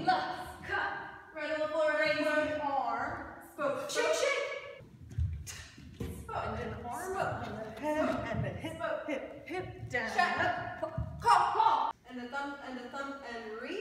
left, cut, right on the floor, raise the arm, spoke, shake, shake, spoke, and then arm up, and the head, and the hip, hip, hip, down, call, and the thumb, and reach.